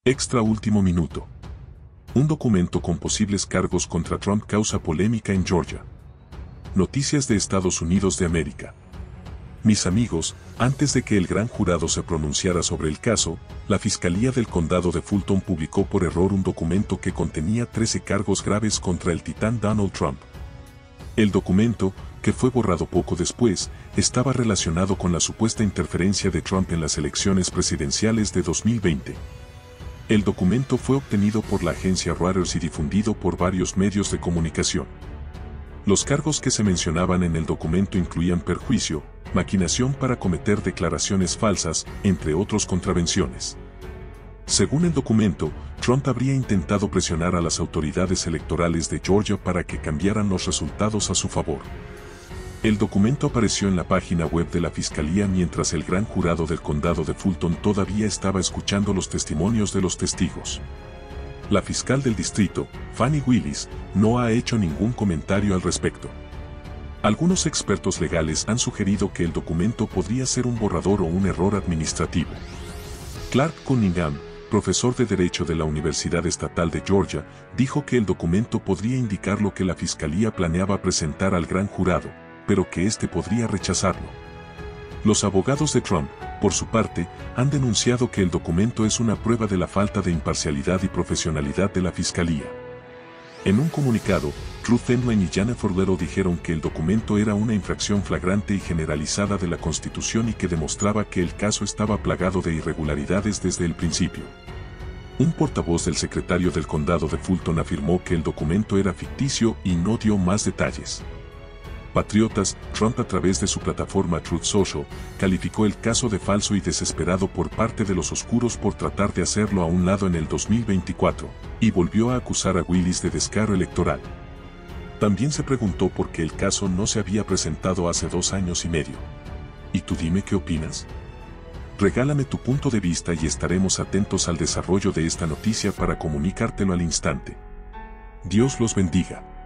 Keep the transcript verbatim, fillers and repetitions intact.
Extra último minuto. Un documento con posibles cargos contra Trump causa polémica en Georgia. Noticias de Estados Unidos de América. Mis amigos, antes de que el gran jurado se pronunciara sobre el caso, la Fiscalía del Condado de Fulton publicó por error un documento que contenía trece cargos graves contra el titán Donald Trump. El documento, que fue borrado poco después, estaba relacionado con la supuesta interferencia de Trump en las elecciones presidenciales de dos mil veinte. El documento fue obtenido por la agencia Reuters y difundido por varios medios de comunicación. Los cargos que se mencionaban en el documento incluían perjuicio, maquinación para cometer declaraciones falsas, entre otros contravenciones. Según el documento, Trump habría intentado presionar a las autoridades electorales de Georgia para que cambiaran los resultados a su favor. El documento apareció en la página web de la Fiscalía mientras el gran jurado del condado de Fulton todavía estaba escuchando los testimonios de los testigos. La fiscal del distrito, Fani Willis, no ha hecho ningún comentario al respecto. Algunos expertos legales han sugerido que el documento podría ser un borrador o un error administrativo. Clark Cunningham, profesor de Derecho de la Universidad Estatal de Georgia, dijo que el documento podría indicar lo que la Fiscalía planeaba presentar al gran jurado, pero que éste podría rechazarlo. Los abogados de Trump, por su parte, han denunciado que el documento es una prueba de la falta de imparcialidad y profesionalidad de la Fiscalía. En un comunicado, Ruth Emlyn y Jennifer Little dijeron que el documento era una infracción flagrante y generalizada de la Constitución y que demostraba que el caso estaba plagado de irregularidades desde el principio. Un portavoz del secretario del condado de Fulton afirmó que el documento era ficticio y no dio más detalles. Patriotas, Trump a través de su plataforma Truth Social, calificó el caso de falso y desesperado por parte de los oscuros por tratar de hacerlo a un lado en el dos mil veinticuatro, y volvió a acusar a Willis de descaro electoral. También se preguntó por qué el caso no se había presentado hace dos años y medio. ¿Y tú dime qué opinas? Regálame tu punto de vista y estaremos atentos al desarrollo de esta noticia para comunicártelo al instante. Dios los bendiga.